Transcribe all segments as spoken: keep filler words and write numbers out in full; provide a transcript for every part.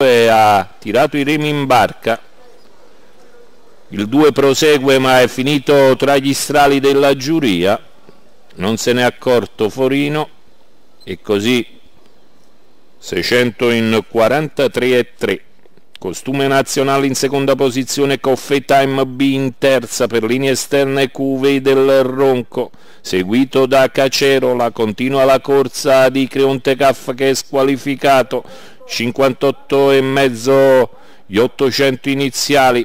Ha tirato i remi in barca, il due prosegue ma è finito tra gli strali della giuria, non se n'è accorto Forino e così seicento in quarantatré e tre. Costume Nazionale in seconda posizione, Coffee Time B in terza, per linee esterne Cuvée del Ronco, seguito da Cacerola. Continua la corsa di Creonte Caff che è squalificato, cinquantotto e mezzo gli ottocento iniziali.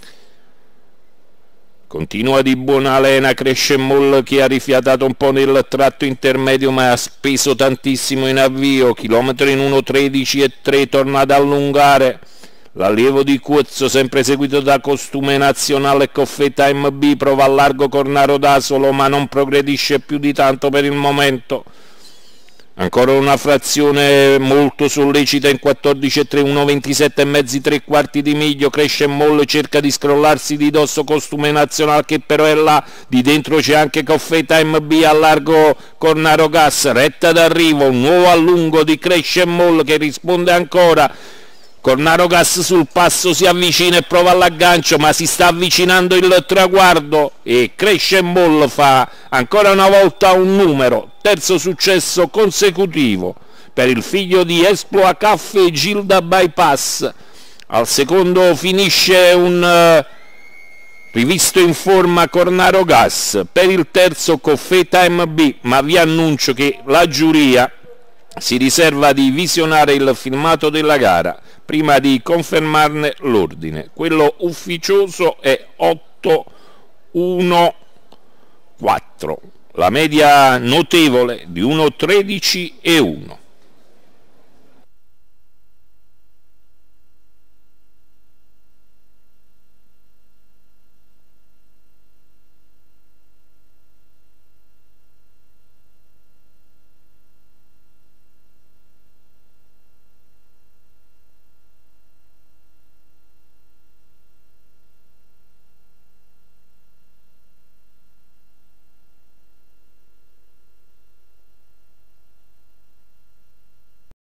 Continua di buona lena Cresce Moll che ha rifiatato un po' nel tratto intermedio ma ha speso tantissimo in avvio, chilometro in uno tredici e tre, torna ad allungare. L'allievo di Cuzzo, sempre seguito da Costume Nazionale, Coffee Time B, prova a largo Cornaro d'Asolo ma non progredisce più di tanto per il momento. Ancora una frazione molto sollecita in quattordici e tre, uno ventisette e mezzi, tre quarti di miglio. Cresce Moll, cerca di scrollarsi di dosso Costume Nazionale che però è là, di dentro c'è anche Coffee Time B a largo Cornaro Gas, retta d'arrivo, un nuovo allungo di Cresce Moll che risponde ancora. Cornaro Gas sul passo si avvicina e prova all'aggancio ma si sta avvicinando il traguardo e Cresce Moll fa ancora una volta un numero, terzo successo consecutivo per il figlio di Esploa Caffè Gilda Bypass. Al secondo finisce un uh, rivisto in forma Cornaro Gas, per il terzo Coffee Time B, ma vi annuncio che la giuria si riserva di visionare il filmato della gara prima di confermarne l'ordine. Quello ufficioso è otto uno quattro, la media notevole di uno tredici e uno.